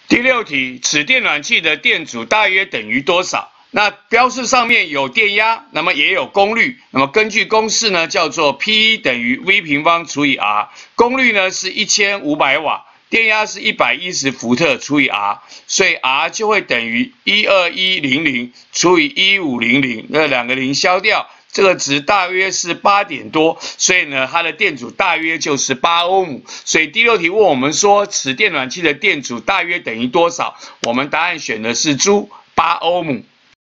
第6题，此电暖器的电阻大约等于多少？那标示上面有电压，那么也有功率。那么根据公式呢，叫做 P 等于 V 平方除以 R， 功率呢是1500瓦，电压是110伏特除以 R， 所以 R 就会等于12100除以1500，那2个零消掉。 这个值大约是8点多，所以呢，它的电阻大约就是8欧姆。所以第6题问我们说，此电暖器的电阻大约等于多少？我们答案选的是猪，8欧姆。